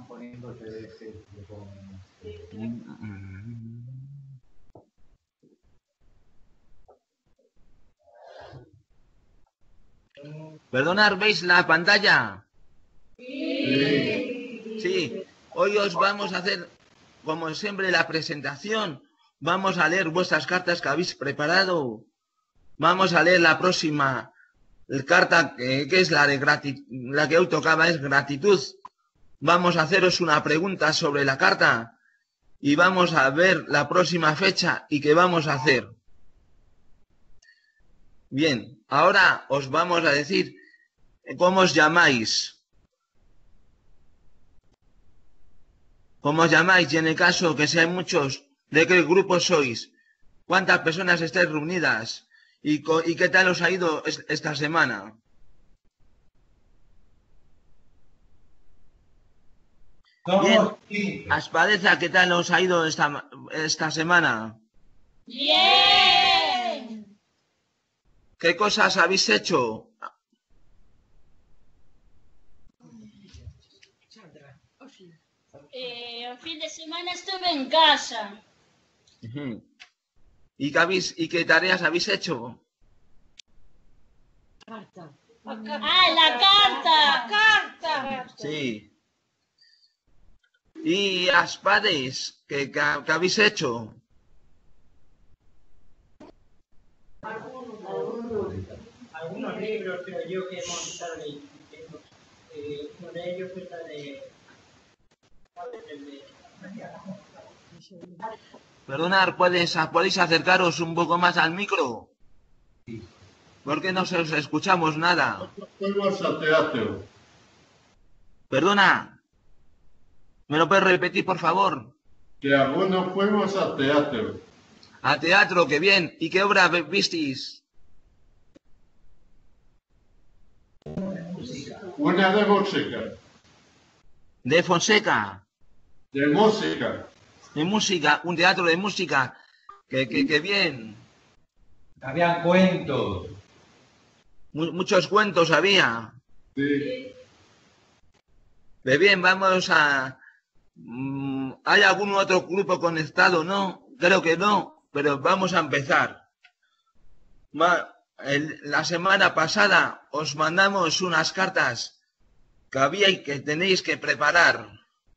Perdonad, ¿veis la pantalla? Sí. Hoy os vamos a hacer, como siempre, la presentación. Vamos a leer vuestras cartas que habéis preparado. Vamos a leer la próxima carta, que es la de la que hoy tocaba, es gratitud. Vamos a haceros una pregunta sobre la carta y vamos a ver la próxima fecha y qué vamos a hacer. Bien, ahora os vamos a decir cómo os llamáis. ¿Cómo os llamáis? Y en el caso que sean muchos, ¿de qué grupo sois? ¿Cuántas personas estáis reunidas? ¿Y qué tal os ha ido esta semana? Bien. Aspadeza, ¿qué tal os ha ido esta semana? Bien. ¿Qué cosas habéis hecho? El fin de semana estuve en casa. ¿Y qué tareas habéis hecho? Carta. La carta. Carta. Sí. ¿Y Aspades, qué habéis hecho? Algunos libros, creo yo, que hemos estado leyendo. Uno de ellos fue la de... Perdonad, ¿podéis acercaros un poco más al micro? ¿Por qué no os escuchamos nada? Fuimos al teatro. Perdona. ¿Me lo puedes repetir, por favor? Que algunos fuimos al teatro. A teatro, qué bien. ¿Y qué obra visteis? Una de música. ¿De Fonseca? De música. De música, un teatro de música. ¡Qué bien! Habían cuentos. Muchos cuentos había. Sí. De bien, vamos a... ¿Hay algún otro grupo conectado? No, creo que no, pero vamos a empezar. La semana pasada os mandamos unas cartas que había y que tenéis que preparar.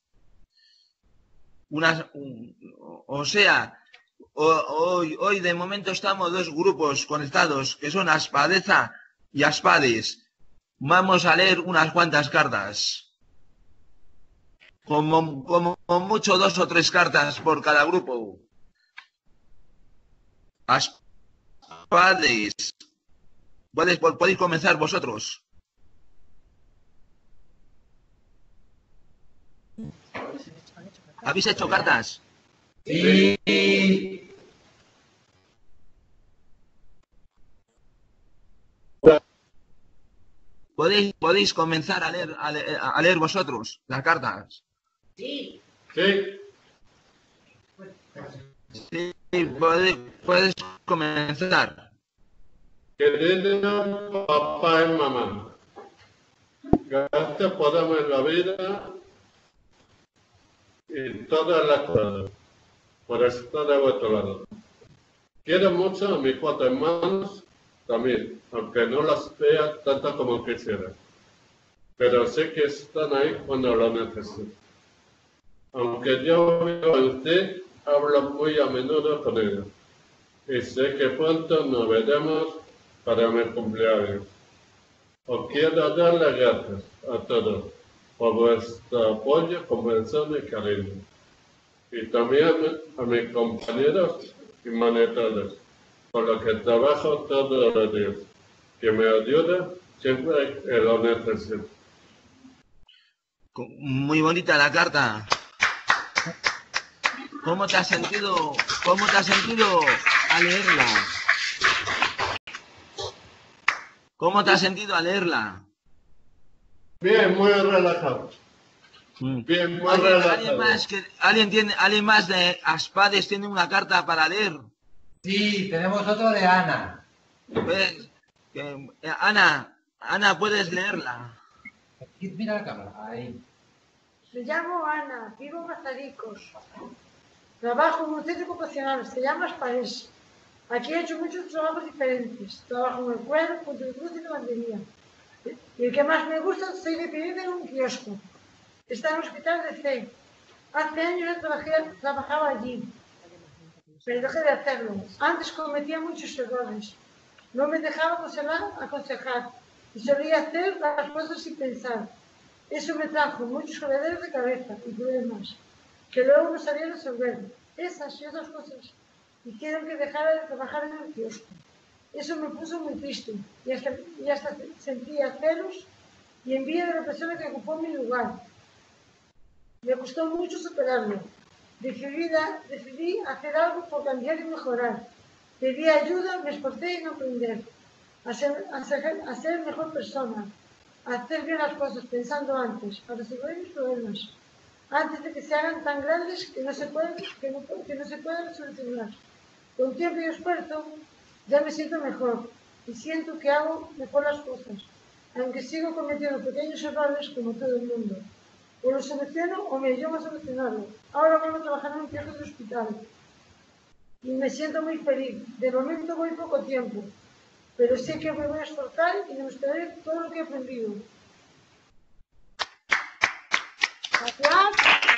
Hoy de momento estamos dos grupos conectados, que son Aspadeza y Aspades. Vamos a leer unas cuantas cartas. Como mucho 2 o 3 cartas por cada grupo. Aspades. Podéis comenzar vosotros. ¿Habéis hecho cartas? Sí. ¿Podéis comenzar a leer vosotros las cartas? Sí. Sí. Sí, puedes comenzar. Querido papá y mamá, gracias por darme la vida y todas las cosas, por estar a vuestro lado. Quiero mucho a mis 4 hermanos también, aunque no las vea tanto como quisiera. Pero sé que están ahí cuando lo necesito. Aunque yo vivo en usted, hablo muy a menudo con ellos. Y sé que pronto nos veremos para mi cumpleaños. Os quiero dar las gracias a todos por vuestro apoyo, comprensión y cariño. Y también a mis compañeros y monitores, por lo que trabajo todos los días, que me ayudan siempre que lo necesito. Muy bonita la carta. ¿Cómo te has sentido al leerla? ¿Cómo te has sentido al leerla? Bien, muy relajado. Bien, muy relajado. ¿Alguien más de Aspades tiene una carta para leer? Sí, tenemos otro de Ana. Pues, Ana, ¿puedes leerla? Mira la cámara. Ahí. Me llamo Ana, vivo en Mazaricos. Trabajo en un centro ocupacional, se llama Aspares. Aquí he hecho muchos trabajos diferentes. Trabajo en el cuadro, punto de cruz y lavandería. Y el que más me gusta, soy de pedir en un kiosco. Está en el hospital de C. Hace años yo trabajaba allí, pero dejé de hacerlo. Antes cometía muchos errores. No me dejaba aconsejar y solía hacer las cosas sin pensar. Eso me trajo muchos jalederos de cabeza y problemas que luego no sabía resolver. Esas y otras cosas hicieron que dejara de trabajar en el kiosco. Eso me puso muy triste y hasta sentía celos y envidia de la persona que ocupó mi lugar. Me costó mucho superarlo. Decidí hacer algo por cambiar y mejorar. Pedí ayuda, me esforcé en aprender a ser mejor persona, a hacer bien las cosas pensando antes, a resolver mis problemas, antes de que se hagan tan grandes que no se puedan solucionar. Con tiempo y esfuerzo ya me siento mejor y siento que hago mejor las cosas, aunque sigo cometiendo pequeños errores como todo el mundo. O lo soluciono o me ayudo a solucionarlo. Ahora vuelvo a trabajar en un kiosco de hospital y me siento muy feliz. De momento voy poco tiempo, pero sé que me voy a esforzar y demostraré todo lo que he aprendido. Gracias.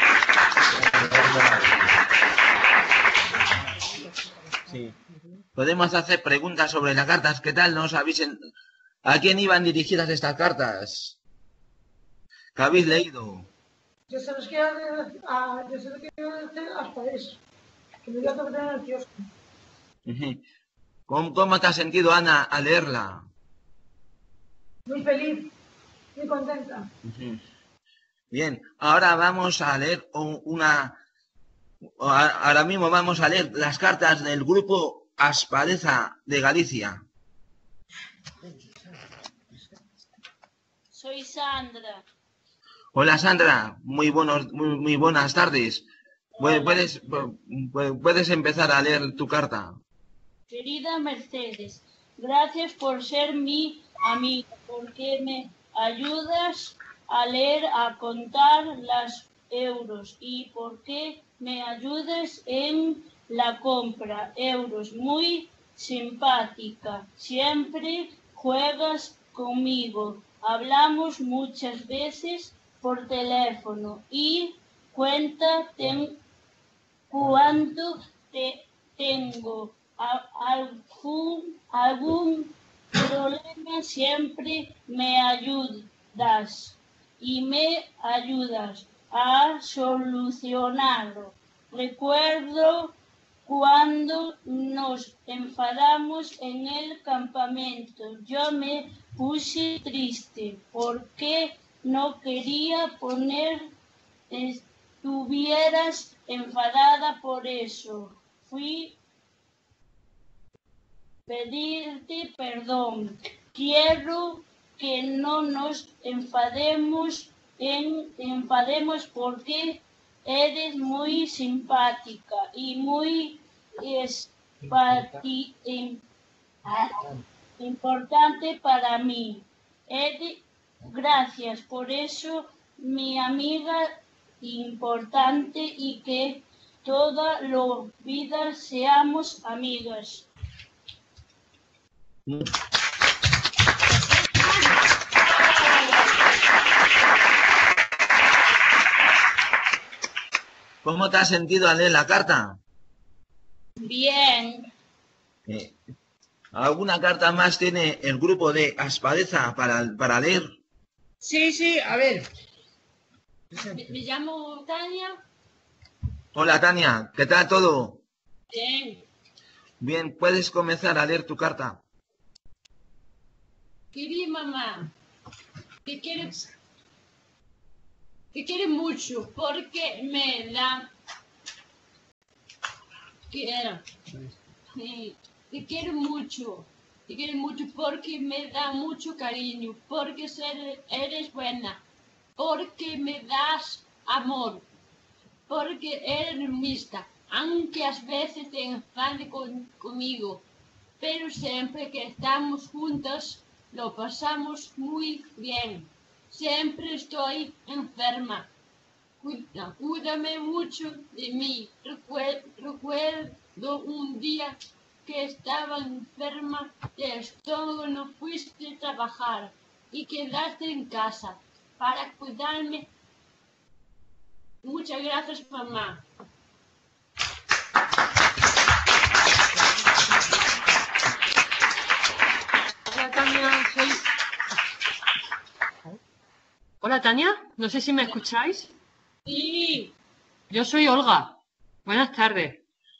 Sí. Podemos hacer preguntas sobre las cartas. ¿Qué tal? ¿Nos avisen a quién iban dirigidas estas cartas? ¿Qué habéis leído? Yo se los quiero hacer hasta eso, que me voy a tocar en el kiosco. ¿Cómo te has sentido, Ana, al leerla? Muy feliz, muy contenta. Bien, ahora vamos a leer ahora mismo vamos a leer las cartas del grupo Aspareza de Galicia. Soy Sandra. Hola Sandra, muy buenas tardes. Puedes empezar a leer tu carta. Querida Mercedes, gracias por ser mi amiga, porque me ayudas a leer, a contar los euros y porque me ayudas en la compra euros. Muy simpática, siempre juegas conmigo. Hablamos muchas veces por teléfono y cuéntate cuando tengo algún problema, siempre me ayudas y me ayudas a solucionarlo. Recuerdo cuando nos enfadamos en el campamento. Yo me puse triste porque no quería estuvieras enfadada por eso. Fui pedirte perdón. Quiero que no nos enfademos porque eres muy simpática y muy importante para mí. Gracias por eso, mi amiga importante, y que toda la vida seamos amigas. ¿Cómo te has sentido al leer la carta? Bien. ¿Alguna carta más tiene el grupo de Aspareza para leer? Sí, a ver. Me llamo Tania. Hola Tania, ¿qué tal todo? Bien. Bien, puedes comenzar a leer tu carta. Querida mamá, te quiero mucho porque me da... Te quiero mucho porque me da mucho cariño, porque eres buena, porque me das amor, porque eres mixta, aunque a veces te enfades conmigo, pero siempre que estamos juntas lo pasamos muy bien. Siempre estoy enferma, Cuídame mucho de mí. Recuerdo un día que estaba enferma de estómago, no fuiste a trabajar y quedaste en casa para cuidarme. Muchas gracias, mamá. Hola, Tania, Hola, Tania, no sé si me escucháis. Sí. Yo soy Olga. Buenas tardes.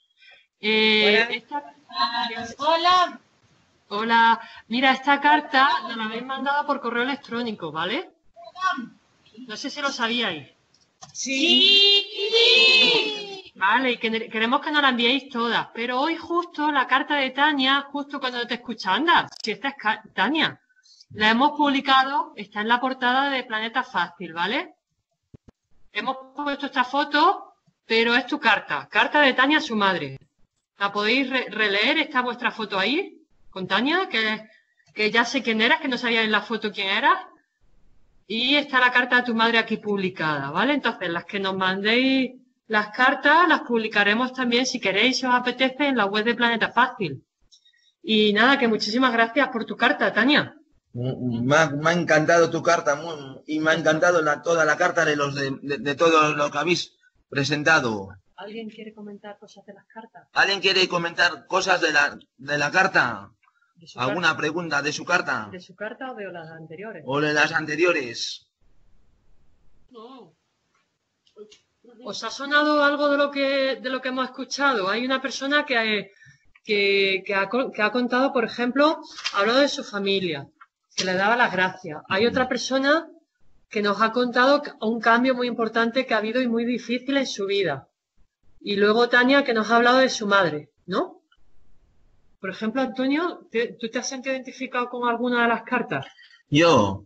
Hola. Hola, mira, esta carta nos la habéis mandado por correo electrónico, ¿vale? No sé si lo sabíais. Sí. Vale, y queremos que nos la enviéis todas, pero hoy justo la carta de Tania, justo cuando te escucha, anda, si esta es Tania, la hemos publicado, está en la portada de Planeta Fácil, ¿vale? Hemos puesto esta foto, pero es tu carta, carta de Tania a su madre. ¿La podéis releer? ¿Está vuestra foto ahí? Con Tania, que ya sé quién eras, que no sabía en la foto quién eras. Y está la carta de tu madre aquí publicada, ¿vale? Entonces, las que nos mandéis las cartas las publicaremos también, si queréis, si os apetece, en la web de Planeta Fácil. Y nada, que muchísimas gracias por tu carta, Tania. Me ha encantado tu carta y me ha encantado toda la carta de todo lo que habéis presentado. ¿Alguien quiere comentar cosas de las cartas? ¿Alguien quiere comentar cosas de la carta? ¿De su ¿Alguna carta? pregunta de su carta? ¿De su carta o de las anteriores? ¿O de las anteriores? No. ¿Os ha sonado algo de lo que hemos escuchado? Hay una persona que ha contado, por ejemplo, ha hablado de su familia, que le daba las gracias. Hay otra persona que nos ha contado un cambio muy importante que ha habido y muy difícil en su vida. Y luego Tania, que nos ha hablado de su madre, ¿no? Por ejemplo, Antonio, ¿tú te has sentido identificado con alguna de las cartas? Yo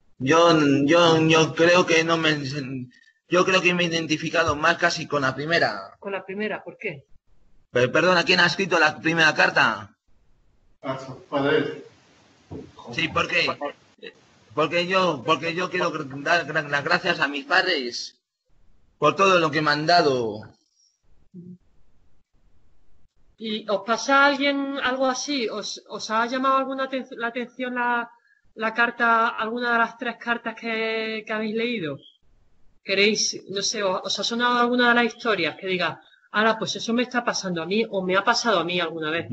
creo que no me... Yo creo que me he identificado más casi con la primera. Con la primera, ¿por qué? Pero, perdona, ¿quién ha escrito la primera carta? Padre. Sí, ¿por qué? Porque yo quiero dar las gracias a mis padres por todo lo que me han dado. ¿Y os pasa a alguien algo así? ¿Os ha llamado la atención la carta, alguna de las 3 cartas que habéis leído? ¿Queréis, no sé, os ha sonado alguna de las historias que diga, ahora pues eso me está pasando a mí o me ha pasado a mí alguna vez?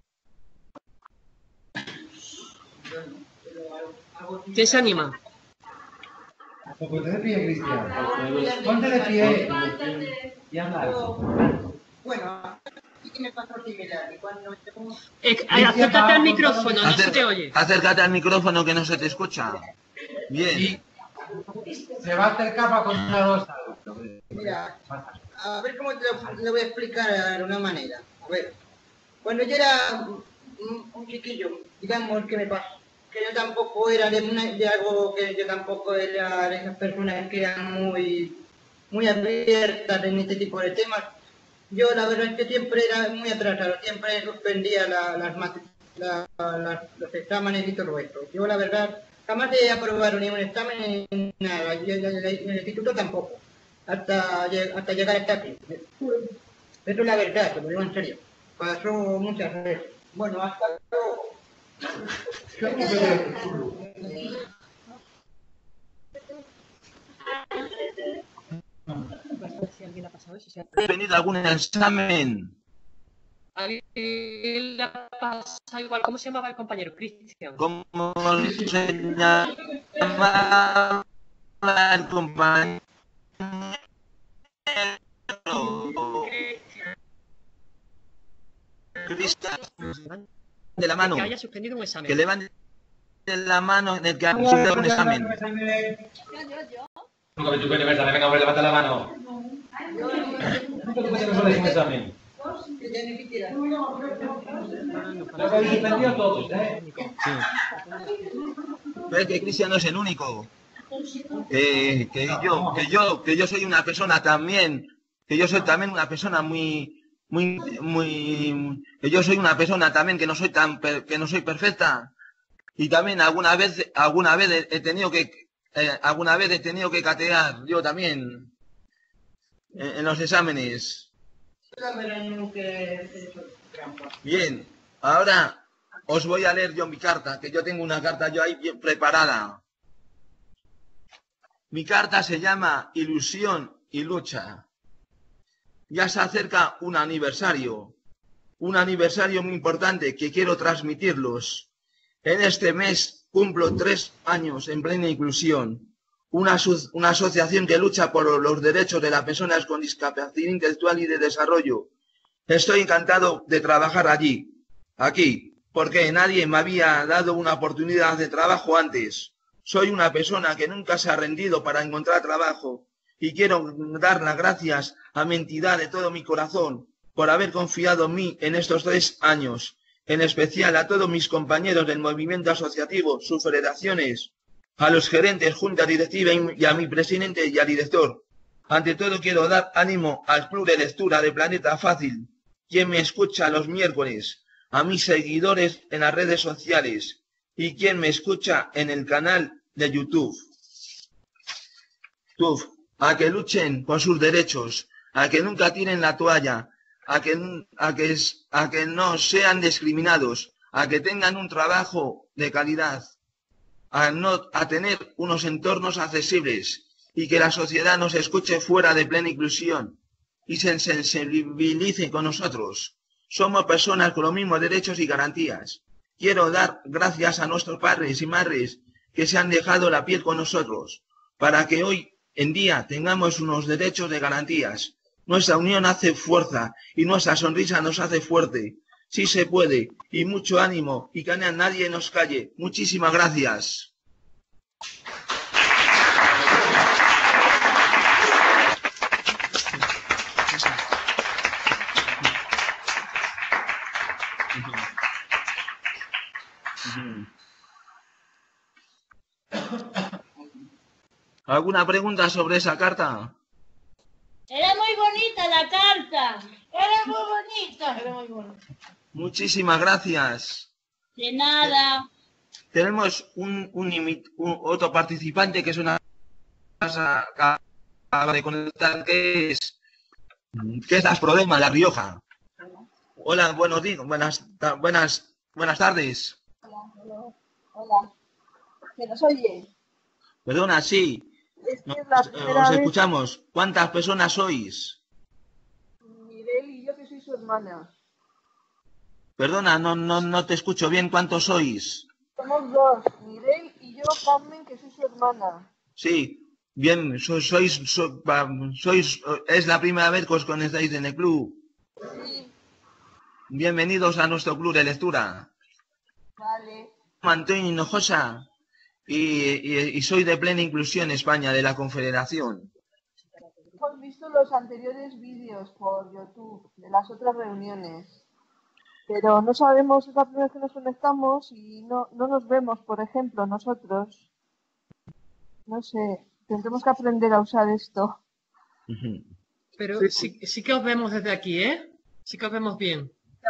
¿Quién se anima? Ponte de pie, Cristian. Ponte de pie. Y habla. Bueno, sí que me pasó similar. Y cuando Acércate al micrófono, no se te oye. Acércate al micrófono que no se te escucha. Bien. Y se va a acercar para contaros algo. Mira, a ver cómo te lo voy a explicar de una manera. A ver, cuando yo era un chiquillo, digamos que me pasó, que yo tampoco era de algo, que yo tampoco era de esas personas que eran muy abiertas en este tipo de temas. Yo la verdad es que siempre era muy atrasado, siempre suspendía los exámenes y todo esto. Yo la verdad jamás he aprobado ni un examen ni nada, yo en el instituto tampoco, hasta llegar hasta aquí. Eso es la verdad, te lo digo en serio. Pasó muchas veces. Bueno, hasta luego. Si alguien le ha pasado eso, ¿Has venido a algún examen? ¿Alguien le ha pasado igual? ¿Cómo se llamaba el compañero? Cristian. ¿Cómo se llama el compañero? Cristian, de la mano. Que haya suspendido un examen. Que levante la mano en el que ha suspendido un examen. Nunca me suspendí un examen. Venga, hombre, levanta la mano. Nunca te suspendí un examen. Lo habéis suspendido todos, ¿eh? Pero es que Cristian no es el único. Que yo soy una persona también, que yo soy también una persona que yo soy una persona también que no soy perfecta, y también alguna vez he tenido que catear yo también, en los exámenes. Bien, ahora os voy a leer yo mi carta, que yo tengo una carta yo ahí bien preparada. Mi carta se llama Ilusión y Lucha. Ya se acerca un aniversario muy importante que quiero transmitirlos. En este mes cumplo 3 años en Plena Inclusión, una asociación que lucha por los derechos de las personas con discapacidad intelectual y de desarrollo. Estoy encantado de trabajar aquí, porque nadie me había dado una oportunidad de trabajo antes. Soy una persona que nunca se ha rendido para encontrar trabajo y quiero dar las gracias a mi entidad de todo mi corazón por haber confiado en mí en estos 3 años, en especial a todos mis compañeros del movimiento asociativo, sus federaciones, a los gerentes, junta directiva y a mi presidente y al director. Ante todo quiero dar ánimo al Club de Lectura de Planeta Fácil, quien me escucha los miércoles, a mis seguidores en las redes sociales y quien me escucha en el canal de YouTube. A que luchen por sus derechos, a que nunca tiren la toalla, a que no sean discriminados, a que tengan un trabajo de calidad, a tener unos entornos accesibles y que la sociedad nos escuche fuera de Plena Inclusión y se sensibilice con nosotros. Somos personas con los mismos derechos y garantías. Quiero dar gracias a nuestros padres y madres que se han dejado la piel con nosotros para que hoy en día tengamos unos derechos de garantías. Nuestra unión hace fuerza y nuestra sonrisa nos hace fuerte. Sí se puede, y mucho ánimo, y que nadie nos calle. Muchísimas gracias. ¿Alguna pregunta sobre esa carta? Era muy bonita la carta. Era muy bonita. Era muy bonita. Muchísimas gracias. De nada. Tenemos otro participante que es una casa acaba de conectar, que es Las Problemas, La Rioja. Hola, buenos días, buenas tardes. Hola. ¿Se nos oye? Perdona, sí. Es que es la primera Os vez. escuchamos. ¿Cuántas personas sois? Miguel y yo, que soy su hermana. Perdona, no te escucho bien. ¿Cuántos sois? Somos 2, Miguel y yo, Carmen, que soy su hermana. Sí, bien, es la primera vez que os conectáis en el club. Sí, Bienvenidos a nuestro club de lectura. vale. Antonio Hinojosa y soy de Plena Inclusión España, de la Confederación. Hemos visto los anteriores vídeos por YouTube de las otras reuniones. Pero no sabemos, es la primera vez que nos conectamos y no nos vemos, por ejemplo, nosotros. No sé, tendremos que aprender a usar esto. Pero sí que os vemos desde aquí, ¿eh? Sí que os vemos bien.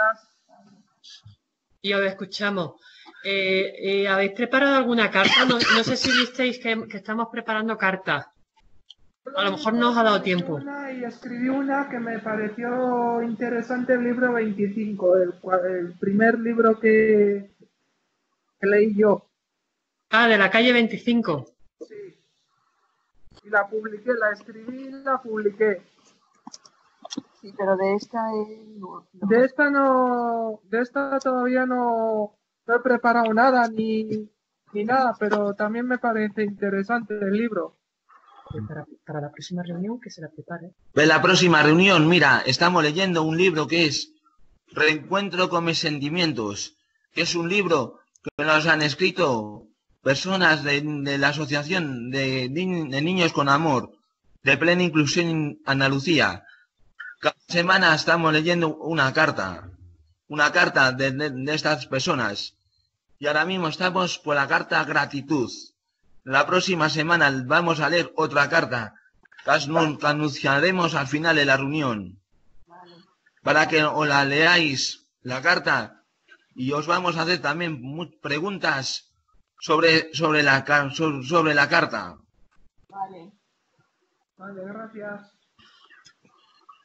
Y os escuchamos. ¿Habéis preparado alguna carta? No sé si visteis que estamos preparando cartas. A lo mejor no os ha dado tiempo. Y escribí una que me pareció interesante, el libro 25, el primer libro que leí yo. Ah, de la calle 25. Sí. Y la publiqué, la escribí y la publiqué. Sí, pero de esta De esta todavía no he preparado nada ni nada, pero también me parece interesante el libro. Para la próxima reunión que se la prepare. En la próxima reunión, mira, estamos leyendo un libro que es Reencuentro con mis sentimientos, que es un libro que nos han escrito personas de la Asociación de Niños con Amor, de Plena Inclusión Andalucía. Cada semana estamos leyendo una carta de estas personas. Y ahora mismo estamos por la carta Gratitud. La próxima semana vamos a leer otra carta que anunciaremos al final de la reunión. Para que os la leáis la carta y os vamos a hacer también preguntas sobre la carta. Vale. Vale, gracias.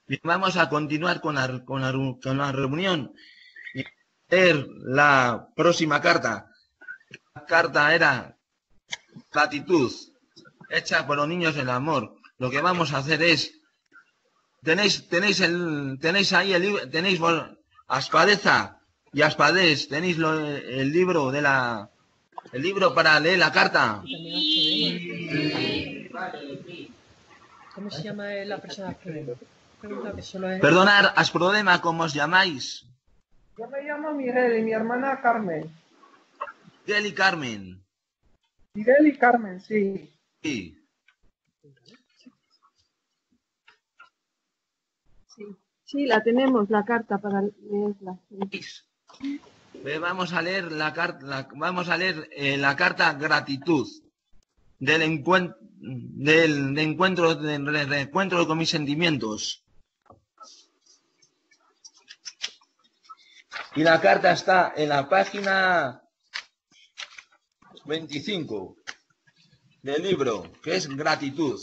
Bien, vamos a continuar con la reunión y leer la próxima carta. La carta era gratitud, hecha por los niños del amor. Lo que vamos a hacer es, tenéis ahí el libro, tenéis Aspadeza y Aspadés, tenéis el libro para leer la carta. ¿Cómo se llama la persona que pregunta que solo es? Perdonad, Asprobema, ¿cómo os llamáis? Yo me llamo Miguel y mi hermana Carmen. Miguel y Carmen. Miguel y Carmen, sí. Sí. Sí, la tenemos, la carta para leerla. Vamos a leer la carta gratitud del reencuentro con mis sentimientos. Y la carta está en la página 25 del libro, que es gratitud.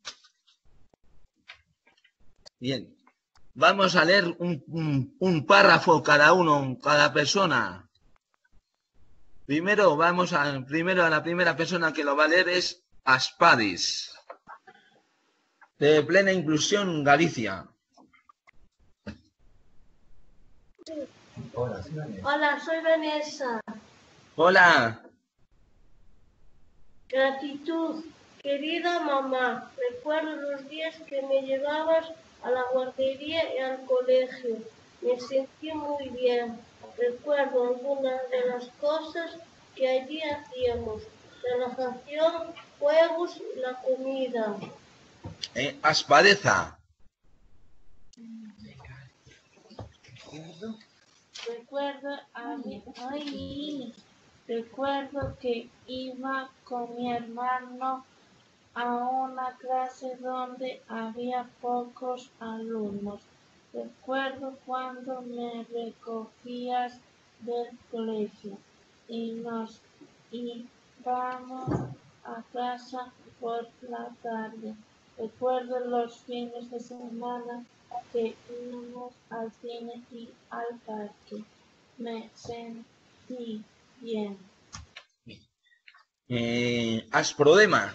Bien. Vamos a leer un párrafo cada persona. Primero a la primera persona que lo va a leer es Aspadis, de Plena Inclusión Galicia. Hola, soy Vanessa. Hola. Gratitud. Querida mamá, recuerdo los días que me llevabas a la guardería y al colegio. Me sentí muy bien. Recuerdo algunas de las cosas que allí hacíamos. Relajación, juegos y la comida. Aspadeza. Recuerdo que iba con mi hermano a una clase donde había pocos alumnos. Recuerdo cuando me recogías del colegio y nos íbamos a casa por la tarde. Recuerdo los fines de semana que íbamos al cine y al parque. Me sentí bien. Asprodema.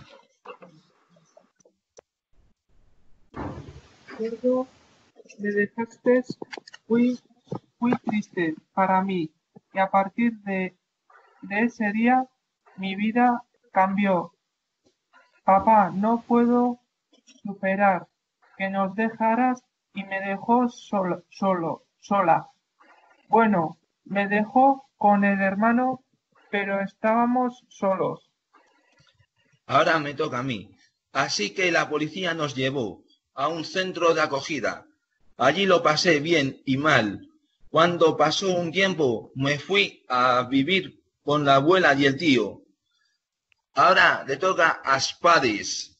Recuerdo, me dejaste muy triste para mí y a partir de ese día mi vida cambió. Papá, no puedo superar que nos dejaras y me dejó sola. Bueno, me dejó con el hermano, pero estábamos solos. Ahora me toca a mí. Así que la policía nos llevó a un centro de acogida. Allí lo pasé bien y mal. Cuando pasó un tiempo, me fui a vivir con la abuela y el tío. Ahora le toca a Aspadis.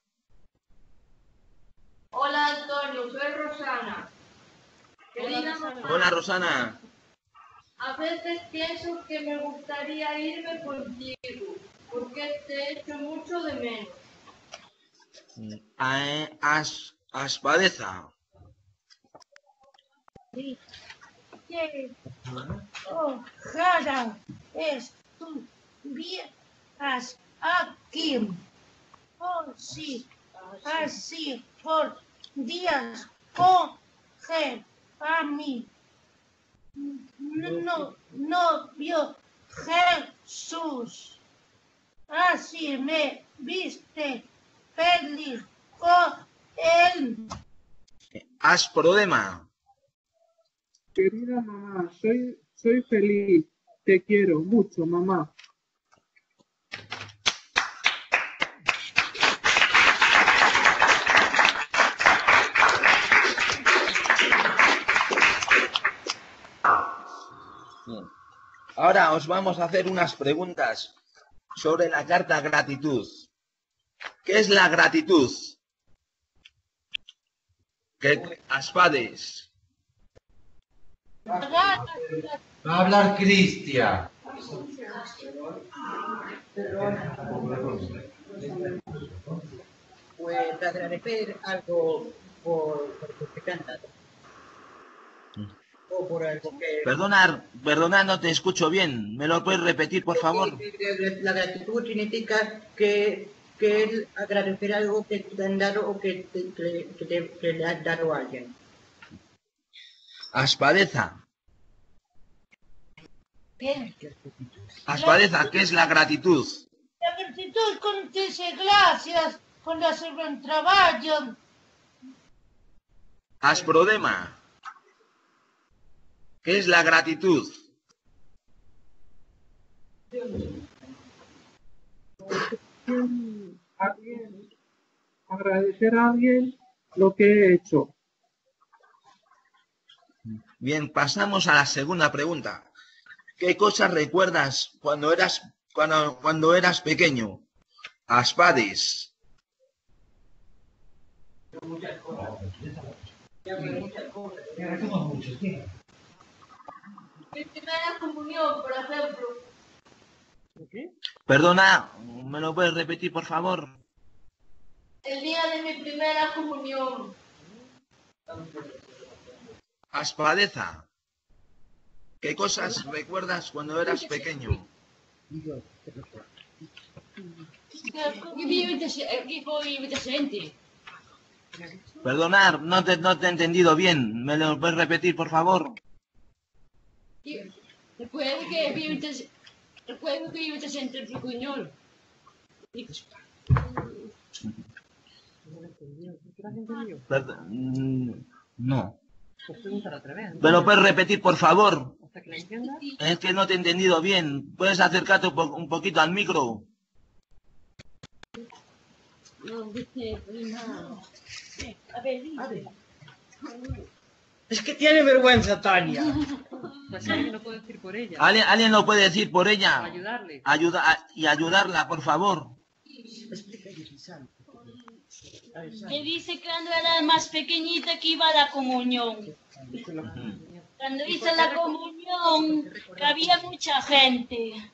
Hola Antonio, soy Rosana. Querida mamá, Hola Rosana. a veces pienso que me gustaría irme contigo, porque te echo mucho de menos. Aspadeza. Sí. Ojalá estuvieras aquí. Oh, sí, así podías coger a mi novio Jesús. Así me viste feliz con él. Asprodema. Querida mamá, soy feliz. Te quiero mucho, mamá. Bien. Ahora os vamos a hacer unas preguntas sobre la carta gratitud. ¿Qué es la gratitud? ¿Qué Aspadis? Va a hablar Cristian. Pues agradecer algo por qué te han dado. O por algo que... Perdona, no te escucho bien. ¿Me lo puedes repetir, por favor? La gratitud significa que es agradecer algo que te han dado o que le has dado a alguien. Aspadeza. Aspadeza, ¿qué es la gratitud? La gratitud cuando te dice gracias, cuando haces buen trabajo. Asprodema. ¿Qué es la gratitud? Agradecer a alguien lo que he hecho. Bien, pasamos a la segunda pregunta. ¿Qué cosas recuerdas cuando eras pequeño? Aspades. Muchas cosas. Mi primera comunión, por ejemplo. Perdona, ¿me lo puedes repetir, por favor? El día de mi primera comunión. Aspadeza. ¿Qué cosas recuerdas cuando eras pequeño? Perdonad, no te he entendido bien. ¿Me lo puedes repetir, por favor? Recuerdo que yo te senté el picuñol. No. ¿Me lo puedes repetir, por favor? Es que no te he entendido bien. ¿Puedes acercarte un poquito al micro? No, viste, prima. A ver. Es que tiene vergüenza, Tania. Pues alguien lo puede decir por ella. ¿Alguien lo puede decir por ella? Para ayudarle. Y ayudarla, por favor. Me dice que cuando era más pequeñita que iba a la comunión. Cuando hice la comunión, que había mucha gente.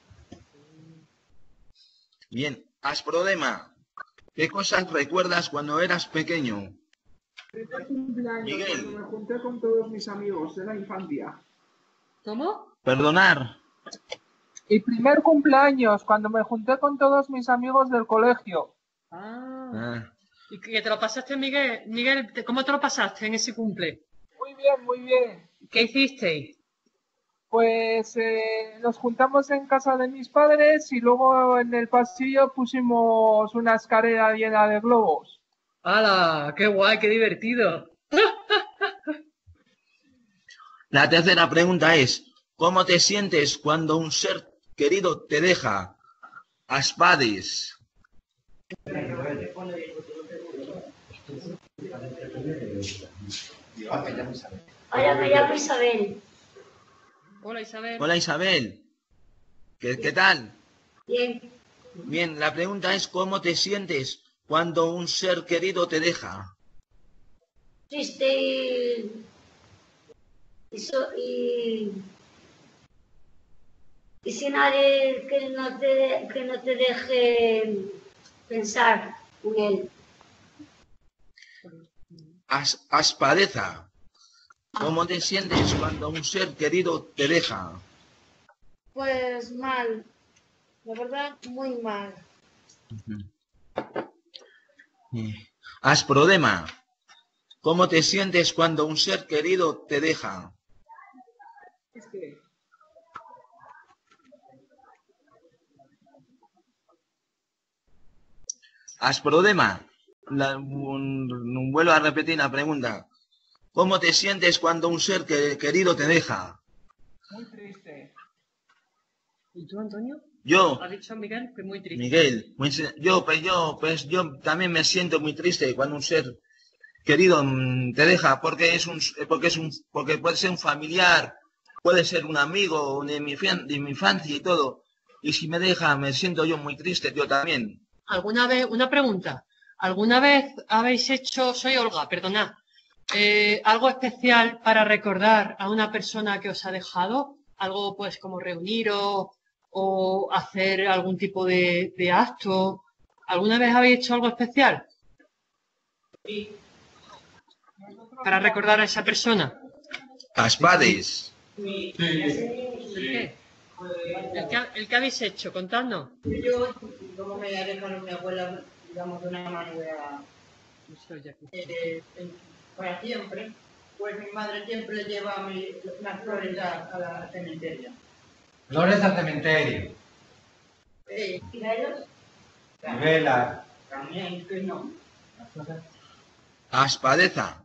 Bien, Asprodema. ¿Qué cosas recuerdas cuando eras pequeño? Primer cumpleaños, Miguel. cuando me junté con todos mis amigos de la infancia. ¿Cómo? Perdonar. Mi primer cumpleaños, cuando me junté con todos mis amigos del colegio. Ah. ¿Y que te lo pasaste, Miguel? Miguel, ¿cómo te lo pasaste en ese cumple? Muy bien, muy bien. ¿Qué hicisteis? Pues nos juntamos en casa de mis padres y luego en el pasillo pusimos una escalera llena de globos. ¡Hala! ¡Qué guay, qué divertido! La tercera pregunta es, ¿cómo te sientes cuando un ser querido te deja? Aspades. Hola, me llamo Isabel. Hola, Isabel. Hola, Isabel. ¿Qué tal? Bien. Bien, la pregunta es, ¿cómo te sientes cuando un ser querido te deja? Triste y sin nadie que no te deje pensar en él. Aspadeza. ¿Cómo te sientes cuando un ser querido te deja? Pues mal. La verdad, muy mal. Asprodema. ¿Cómo te sientes cuando un ser querido te deja? Asprodema. Vuelvo a repetir la pregunta. ¿Cómo te sientes cuando un ser querido te deja? Muy triste. ¿Y tú, Antonio? Yo. Ha dicho Miguel que muy triste. Miguel, yo también me siento muy triste cuando un ser querido te deja, porque puede ser un familiar, puede ser un amigo de mi infancia y todo. Y si me deja, me siento yo muy triste, yo también. ¿Alguna vez, una pregunta, ¿alguna vez habéis hecho, soy Olga, perdonad, algo especial para recordar a una persona que os ha dejado? Algo pues como reuniros o hacer algún tipo de acto. ¿Alguna vez habéis hecho algo especial? Sí. para recordar a esa persona. Aspades. ¿El qué? ¿El que habéis hecho? Contadnos. Yo, como me haré con mi abuela, digamos, de una manera para siempre, pues mi madre siempre lleva las flores a la cementerio. Flores al cementerio. ¿Y velas? Y velas. También, que no. Aspadeza.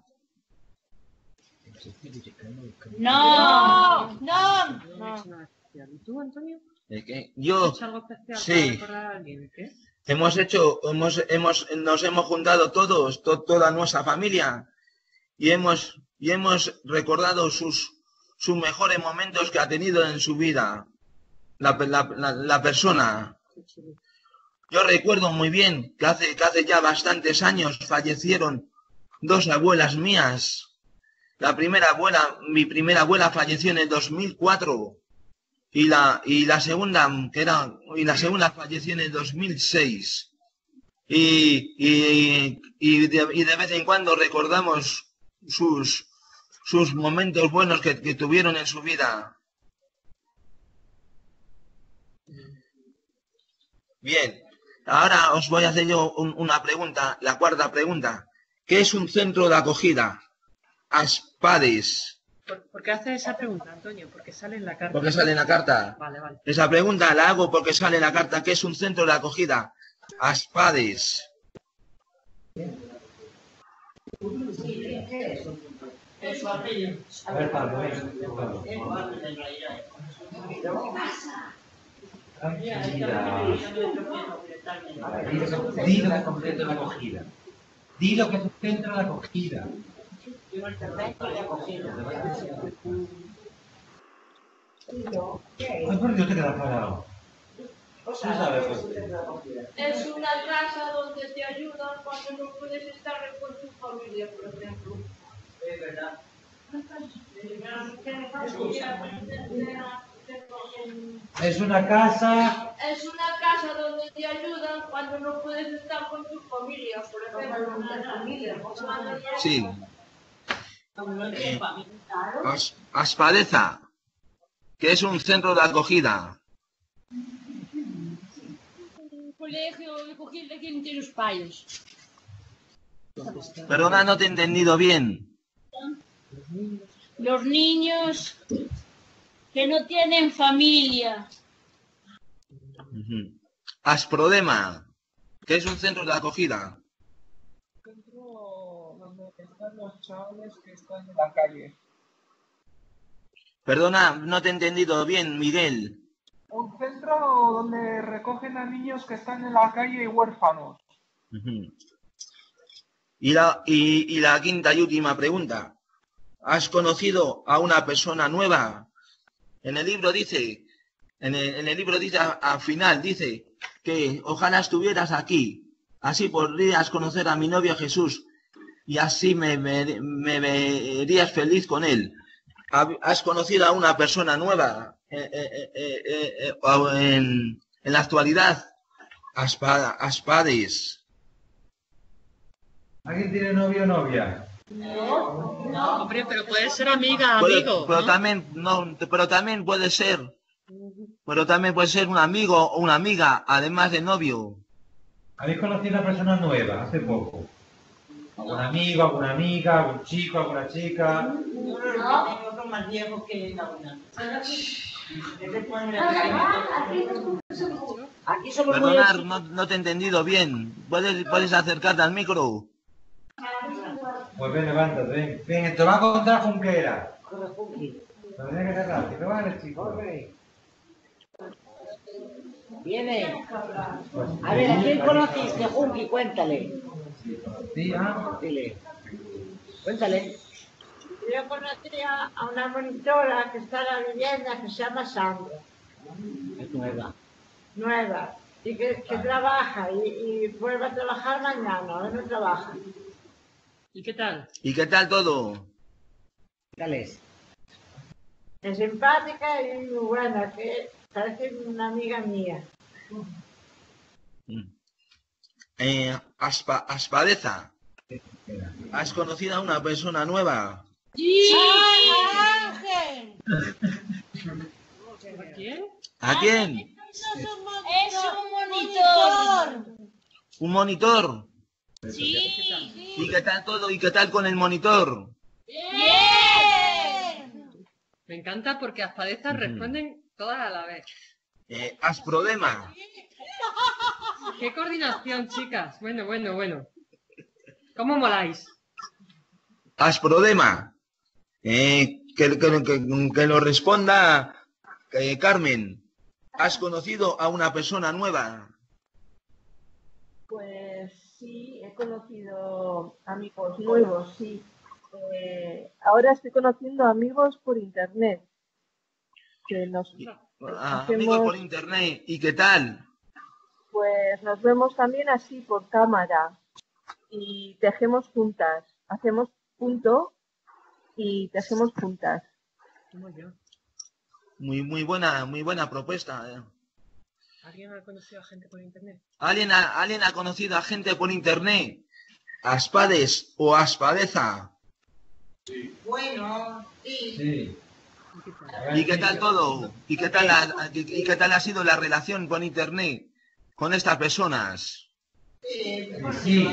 No, no. ¿Y tú, Antonio? Yo, ¿Has hecho algo especial sí. para recordar a alguien? ¿Qué? Nos hemos juntado todos, toda nuestra familia, y hemos recordado sus mejores momentos que ha tenido en su vida, la persona. Yo recuerdo muy bien que hace ya bastantes años fallecieron dos abuelas mías. Mi primera abuela falleció en el 2004 y la segunda falleció en el 2006. Y de vez en cuando recordamos sus momentos buenos que tuvieron en su vida. Bien, ahora os voy a hacer yo una pregunta, la cuarta pregunta. ¿Qué es un centro de acogida? Aspades. ¿Por qué haces esa pregunta, Antonio? Porque sale en la carta. ¿Por qué sale en la carta? Vale, vale. Esa pregunta la hago porque sale en la carta. ¿Qué es un centro de acogida? Aspades. A ver, Pablo, Dilo que es un centro de acogida. Dilo que es un centro de acogida. Ay, por Dios, te quedas parado. Tú sabes, pues. Es una casa donde te ayudan cuando no puedes estar con tu familia, por ejemplo. Es verdad. Es una casa. Es una casa donde te ayudan cuando no puedes estar con tu familia, por ejemplo. Sí. Aspadeza. ¿Qué es un centro de acogida? Un colegio de acogida que no tiene los payos. Perdona, no te he entendido bien. Los niños que no tienen familia. Asprodema. ¿Qué es un centro de acogida? Centro donde están los chavales que están en la calle. Perdona, no te he entendido bien, Miguel. Un centro donde recogen a niños que están en la calle y huérfanos. Y la quinta y última pregunta. ¿Has conocido a una persona nueva? En el libro dice, al final dice que ojalá estuvieras aquí. Así podrías conocer a mi novio Jesús y así me verías feliz con él. ¿Has conocido a una persona nueva en la actualidad? Aspades. ¿Alguien tiene novio o novia? No, hombre, pero puede ser amiga, amigo. Pero también puede ser un amigo o una amiga, además de novio. ¿Habéis conocido a una persona nueva hace poco? ¿Algún amigo, alguna amiga, algún chico, alguna chica? No, son más viejos que alguna. Aquí somos muy... Perdona, no te he entendido bien. ¿Puedes acercarte al micro? Pues ven, levántate, ven. Ven, te va a contar Junquera. Corre, Junqui. Lo tenía que cerrar, que te vale, chico. Corre. Viene. A ver, ¿a quién conociste, Junqui? Cuéntale. Tía. Dile. Cuéntale. Yo conocí a una monitora que está en la vivienda que se llama Sandra. Es nueva. Nueva. Y que trabaja y vuelve a trabajar mañana, ahora no trabaja. ¿Y qué tal? ¿Y qué tal todo? ¿Qué tal es? Es simpática y muy buena, que parece una amiga mía. Aspadeza. ¿Has conocido a una persona nueva? ¡Sí! ¡Ángel! ¿A quién? ¿A quién? Es un monitor. ¿Un monitor? Sí. ¿Y qué tal todo? ¿Y qué tal con el monitor? Bien. Me encanta porque aspadezas responden todas a la vez. ¿Has problema? ¡Qué coordinación, chicas! Bueno, bueno, bueno. ¿Cómo moláis? ¿Has problema? Que lo responda Carmen. ¿Has conocido a una persona nueva? Pues sí, he conocido amigos nuevos, sí. Ahora estoy conociendo amigos por internet. Que nos Amigos por internet. ¿Y qué tal? Pues nos vemos también así por cámara y tejemos juntas. Hacemos punto y tejemos juntas. Muy buena propuesta. ¿Alguien ha conocido a gente por internet? ¿Alguien ha conocido a gente por internet? ¿Aspades o aspadeza? Bueno, sí. Sí. ¿Y qué tal todo? ¿Y qué tal ha sido la relación por internet con estas personas? Sí.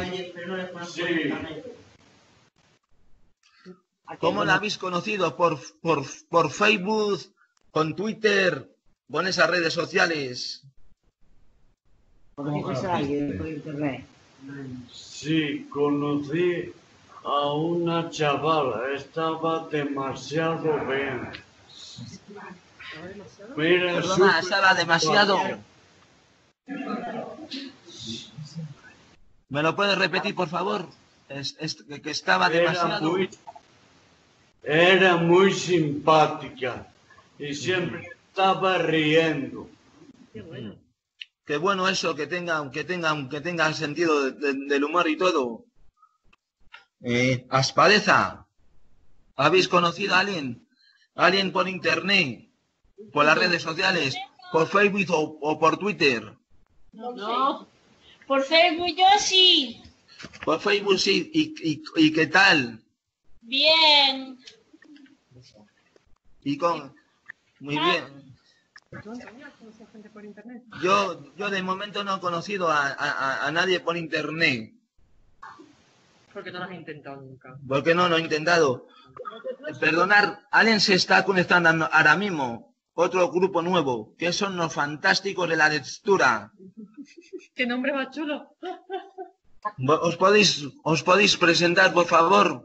¿Cómo la habéis conocido? ¿Por Facebook? ¿Con Twitter? ¿Con esas redes sociales? ¿Conoces a alguien por internet? Sí, conocí a una chavala, estaba demasiado bien. Mira, Perdona, estaba demasiado... ¿Me lo puedes repetir, por favor? Que estaba demasiado... Era muy simpática y siempre estaba riendo. Qué bueno eso, que tenga sentido del humor y todo. Aspadeza, ¿habéis conocido a alguien? ¿Alguien por internet? ¿Por las redes sociales? ¿Por Facebook o por Twitter? No. Por Facebook yo sí. Por Facebook sí. ¿Y qué tal? Bien. Muy bien. ¿Tú, Antonio, has conocido gente por internet? Yo de momento no he conocido a nadie por internet. Porque no lo has intentado nunca. ¿Por qué no lo he intentado? Perdonar, alguien se está conectando ahora mismo. Otro grupo nuevo, que son los fantásticos de la lectura. ¿Qué nombre más chulo? ¿Os podéis presentar, por favor?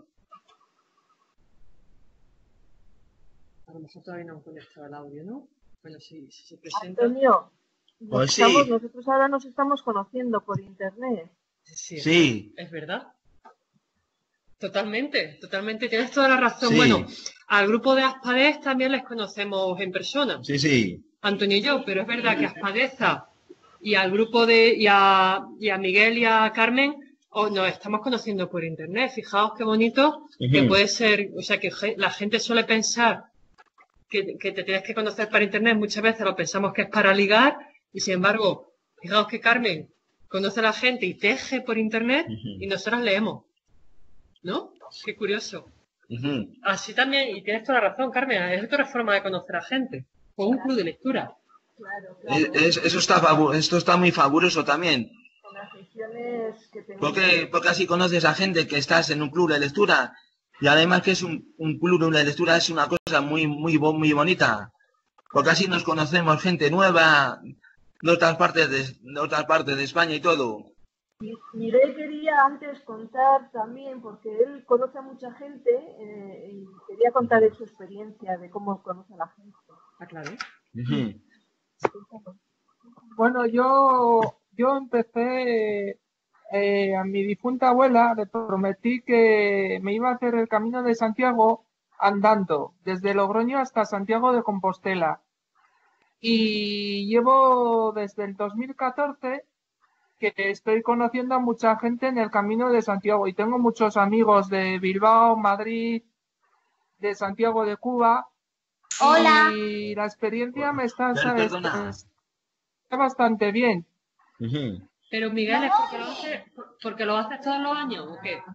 A lo mejor todavía no han conectado el audio, ¿no? Bueno, si se presenta... Antonio, Pues sí. Nosotros ahora nos estamos conociendo por internet. Sí. ¿Es verdad? Totalmente, tienes toda la razón. Sí. Bueno, al grupo de Aspadez también les conocemos en persona. Sí. Antonio y yo, pero es verdad que a Aspadeza y al grupo y a Miguel y a Carmen nos estamos conociendo por internet. Fijaos qué bonito que puede ser, o sea, que la gente suele pensar que te tienes que conocer para internet, muchas veces lo pensamos que es para ligar, y sin embargo, fijaos que Carmen conoce a la gente y teje por internet y nosotras leemos. ¿No? Qué curioso. Así también, y tienes toda la razón, Carmen, es otra forma de conocer a gente. O un club de lectura. Claro. Esto está muy fabuloso también. Con aficiones que tenemos. Porque así conoces a gente que estás en un club de lectura. Y además que es un club de lectura, es una cosa muy bonita. Porque así nos conocemos gente nueva de otras partes de España y todo. Mireille quería antes contar también, porque él conoce a mucha gente y quería contar de su experiencia, de cómo conoce a la gente. Ah, claro. Bueno, yo empecé a mi difunta abuela, le prometí que me iba a hacer el Camino de Santiago andando, desde Logroño hasta Santiago de Compostela. Y llevo desde el 2014 que estoy conociendo a mucha gente en el Camino de Santiago y tengo muchos amigos de Bilbao, Madrid, de Santiago de Cuba. Hola. Y la experiencia me está Perdona. bastante bien. Pero Miguel, ¿es porque lo haces todos los años o qué?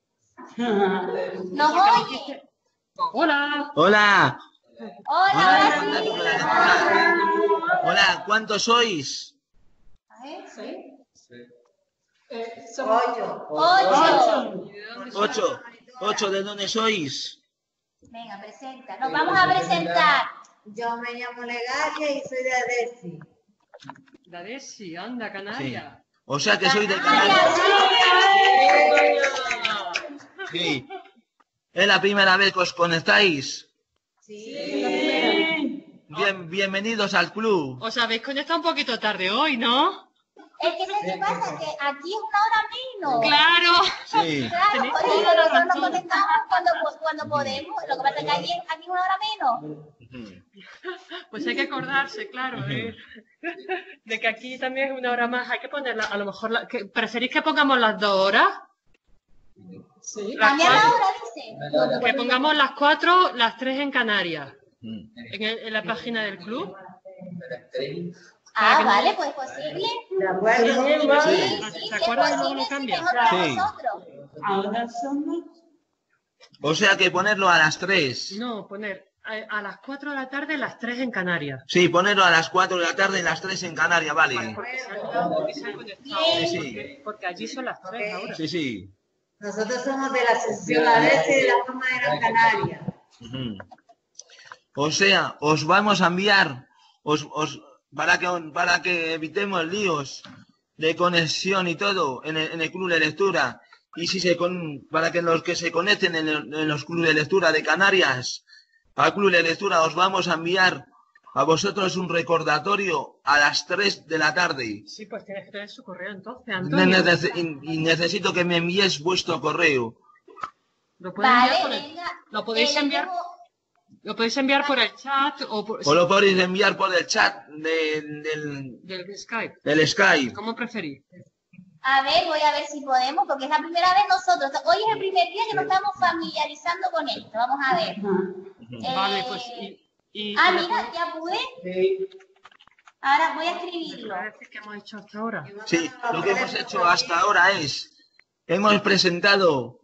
¿Nos oye? Hola. Hola. Hola, Hola, ¿cuántos sois? Somos 8. 8. ¿De dónde sois? Venga, presenta. Nos vamos a presentar. Yo me llamo Legaria y soy de Adesi. De Adesi, anda, Canaria. Sí. O sea que soy de Canarias. Sí. ¿Es la primera vez que os conectáis? Sí. Bienvenidos al club. Os habéis conectado un poquito tarde hoy, ¿no? Es que ¿sabes qué pasa? Que aquí es una hora menos. Claro. Sí. Claro, por eso nosotros nos conectamos cuando podemos. Lo que pasa es que aquí es una hora menos. Pues hay que acordarse, claro, de que aquí también es una hora más. Hay que ponerla, a lo mejor, ¿preferís que pongamos las 2 horas? Sí. ¿Cambiar la hora, dice? Que pongamos las 4, las 3 en Canarias. En la página del club. Ah, vale, pues posible. ¿De acuerdo? Sí, ¿Se acuerdan y luego lo cambia? Sí. Ahora somos. O sea que ponerlo a las 3. No, poner a las 4 de la tarde, las 3 en Canarias. Sí, ponerlo a las 4 de la tarde y las 3 en Canarias, vale. Porque se han conectado. Sí. Porque allí son las 3 ahora. Sí, sí. Nosotros somos de la sección Adesi de la Palma de Gran Canaria. O sea, os vamos a enviar, para que evitemos líos de conexión y todo en el club de lectura. Y para que los que se conecten en los clubes de lectura de Canarias, al club de lectura, os vamos a enviar a vosotros un recordatorio a las 3 de la tarde. Sí, pues tienes que tener su correo entonces, Antonio. Y necesito que me enviéis vuestro correo. Lo podéis enviar por el chat o lo podéis enviar por el chat del Skype. Del Skype. ¿Cómo preferís? A ver, voy a ver si podemos, porque es la primera vez nosotros. Hoy es el primer día que nos estamos familiarizando con esto. Vamos a ver. Vale, pues... mira, ya pude. Sí. Ahora voy a escribirlo. ¿Qué hemos hecho hasta ahora? Sí, lo que hemos hecho hasta ahora es... Hemos presentado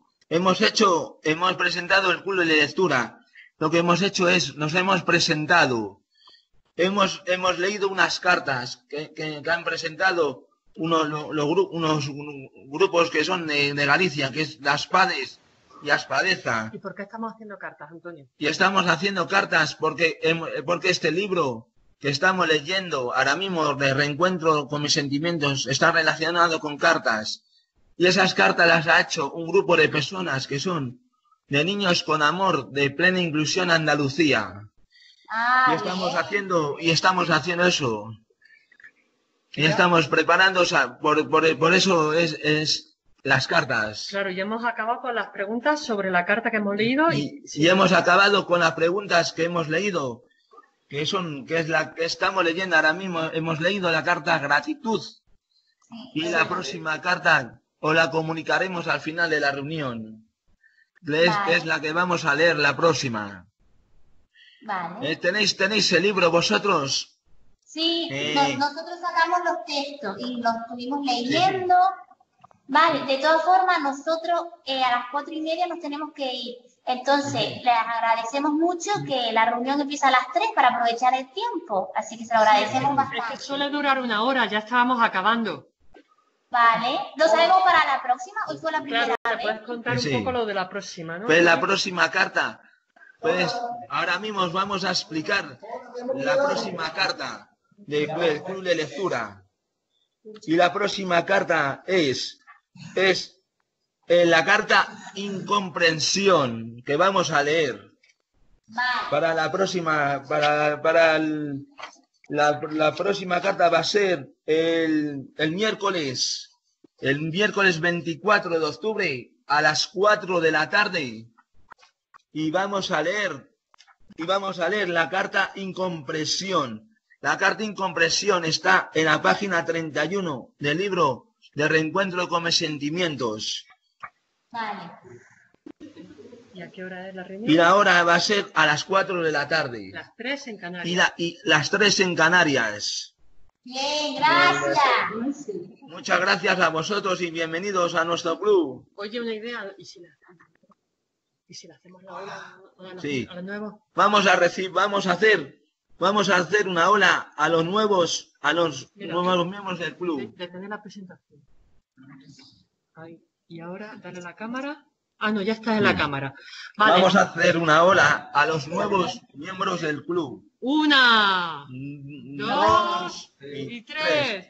el club de lectura. Lo que hemos hecho es... Nos hemos presentado. Hemos leído unas cartas que han presentado unos grupos que son de Galicia, que es Las Pades y Aspadeza. ¿Y por qué estamos haciendo cartas, Antonio? Y estamos haciendo cartas porque este libro que estamos leyendo ahora mismo, de Reencuentro con mis sentimientos, está relacionado con cartas. Y esas cartas las ha hecho un grupo de personas que son de Niños con Amor, de Plena Inclusión Andalucía. Y estamos haciendo eso. Y estamos preparando, o sea, por eso es las cartas. Claro, y hemos acabado con las preguntas sobre la carta que hemos leído. Y hemos acabado con las preguntas que hemos leído, que es la que estamos leyendo ahora mismo. Hemos leído la carta Gratitud. Y la próxima carta os la comunicaremos al final de la reunión. Que es la que vamos a leer la próxima. Vale. ¿Tenéis el libro vosotros? Sí, nosotros sacamos los textos y los estuvimos leyendo. Vale, de todas formas, nosotros a las 4:30 nos tenemos que ir. Entonces, les agradecemos mucho que la reunión empieza a las 3 para aprovechar el tiempo. Así que se lo agradecemos bastante. Es que suele durar 1 hora, ya estábamos acabando. Vale, ¿lo sabemos para la próxima? Hoy fue la primera vez. ¿Te puedes contar un poco lo de la próxima, no? Pues la próxima carta, pues ahora mismo os vamos a explicar la próxima carta del club de lectura. Y la próxima carta es la carta Incomprensión, que vamos a leer. Para la próxima, la próxima carta va a ser el miércoles 24 de octubre a las 4 de la tarde. Y vamos a leer la carta Incomprensión. La carta Incomprensión está en la página 31 del libro de Reencuentro con mis sentimientos. Vale. ¿Y a qué hora es la reunión? Y la hora va a ser a las 4 de la tarde. Las 3 en Canarias. Y las 3 en Canarias. Bien, gracias. Muchas gracias a vosotros y bienvenidos a nuestro club. Oye, una idea, ¿y si le hacemos la ola Sí. a los nuevos? Vamos a hacer una ola a los nuevos miembros del club. Detener la presentación. Ahí. Y ahora, dale a la cámara. Ah, no, ya está en la cámara. Vale. Vamos a hacer una ola a los nuevos miembros del club. 1, 2 y 3.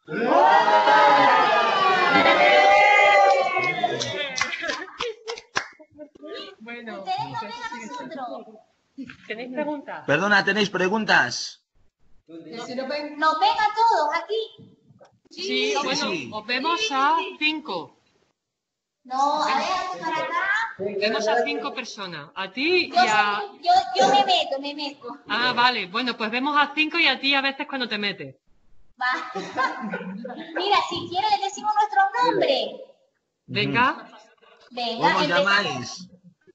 Bueno, Ustedes no ven a nosotros. ¿tenéis preguntas? Perdona, ¿tenéis preguntas? Nos ven a todos aquí. Sí, bueno, sí. os vemos a 5. No, a ver, para acá. Vemos a 5 personas. A ti y Yo, a... yo me meto. Ah, vale. Bueno, pues vemos a 5 y a ti a veces cuando te metes. Va. Mira, si quieren les decimos nuestro nombre. Venga. Venga, ¿Cómo os empezamos. llamáis?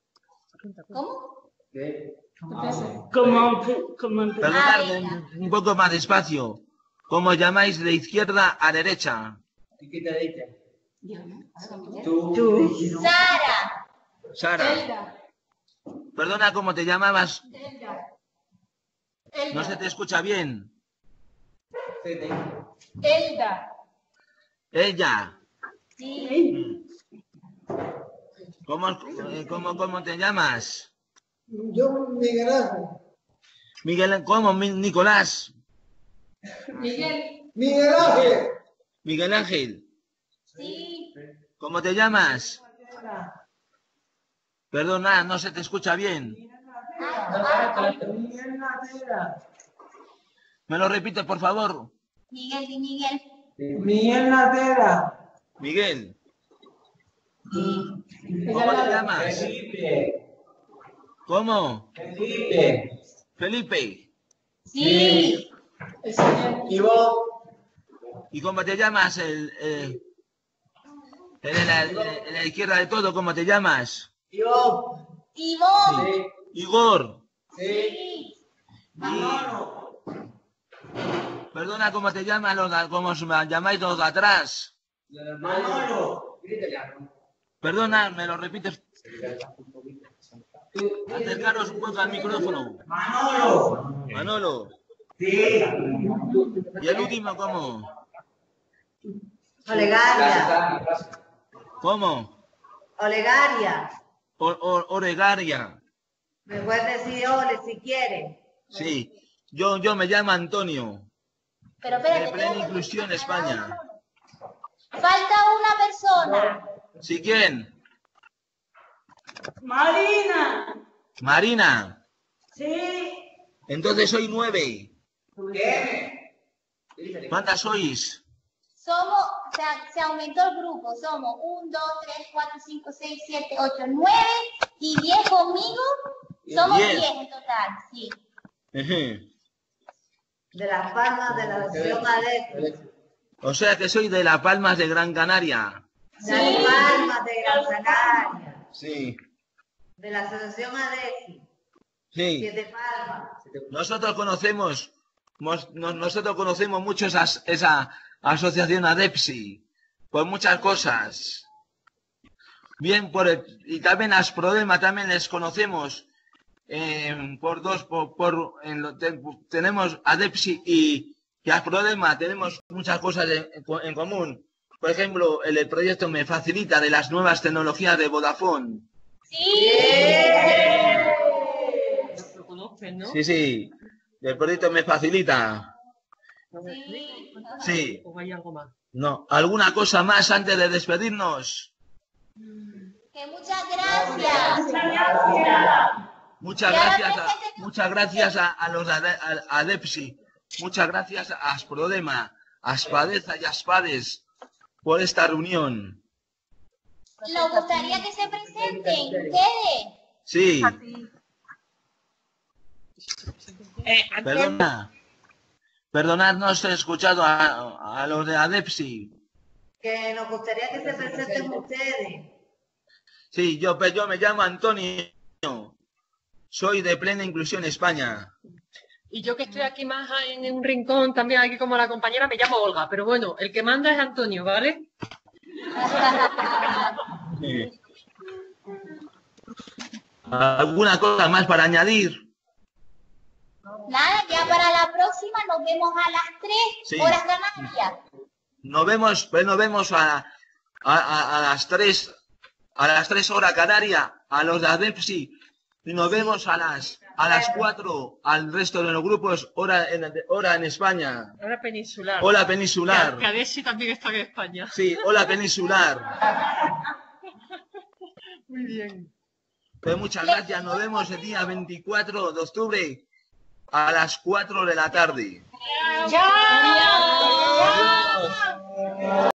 ¿Cómo? Perdonad un poco más despacio. ¿Cómo os llamáis de izquierda a derecha? Sara. Sara. Perdona, ¿cómo te llamabas? No se te escucha bien. Elda. Ella. Sí. ¿Cómo te llamas? Yo, Miguel Ángel. Miguel, ¿cómo? Nicolás. Miguel. Miguel Ángel. Miguel Ángel. Sí. ¿Cómo te llamas? Perdona, no se te escucha bien. ¿Me lo repites, por favor? Miguel y Miguel. Miguel Natera. Miguel. ¿Cómo te llamas? Felipe. ¿Cómo? Felipe. Felipe. Sí. ¿Y vos? ¿Y cómo te llamas? En la izquierda de todo, ¿cómo te llamas? Yo. Ivonne. Igor. Sí. Perdona, ¿cómo te llamas? ¿Cómo os llamáis los de atrás? Manolo. Perdona, ¿me lo repites? Acercaros un poco al micrófono. Manolo. Manolo. Sí. ¿Y el último cómo? Olegaria. ¿Cómo? Olegaria. Oregaria. Me puedes decir ole si quieres. Sí. Yo me llamo Antonio. Pero De espérate. Plena Inclusión España. Falta una persona. ¿Sí quién? Marina. Marina. Sí. Entonces soy 9. ¿Qué? ¿Cuántas sois? Somos, se aumentó el grupo. Somos 1, 2, 3, 4, 5, 6, 7, 8, 9 y 10 conmigo. Somos 10. 10 en total, sí. Ejé. De Las Palmas de la Asociación ADEFI. O sea que soy de Las Palmas de Gran Canaria. De Las Palmas de Gran Canaria. Sí. De la Asociación ADEFI. Sí. Siete Palmas. Nosotros conocemos mucho esa asociación ADEPSI por muchas cosas. Bien, y también las problemas también les conocemos tenemos ADEPSI y Asprodelma, tenemos muchas cosas en común. Por ejemplo, el proyecto Me Facilita de las nuevas tecnologías de Vodafone. Sí. Lo conocen, ¿no? Sí. El proyecto Me Facilita. Sí. Sí. ¿O hay algo más? No. ¿Alguna cosa más antes de despedirnos? Que muchas gracias. Muchas gracias a los ADEPSI. Muchas gracias a Asprodema, a Aspadeza y Aspades por esta reunión. Nos gustaría que se presenten ustedes. Sí. Perdonad, no os he escuchado a los de ADEPSI. Que nos gustaría que se presenten ustedes. Sí, yo me llamo Antonio. Soy de Plena Inclusión España. Y yo que estoy aquí más en un rincón, también aquí como la compañera, me llamo Olga. Pero bueno, el que manda es Antonio, ¿vale? Sí. ¿Alguna cosa más para añadir? Nada, ya para la próxima nos vemos a las 3 Sí. horas canarias. Nos vemos a las 3 horas canaria, a los de Adepsi, y nos vemos a las 4 al resto de los grupos, hora en España. Hora peninsular. Hora peninsular. Que Adesi también está en España. Sí, hora peninsular. Muy bien. Pues muchas gracias, nos vemos el día 24 de octubre a las 4 de la tarde. ¡Chao! Adiós.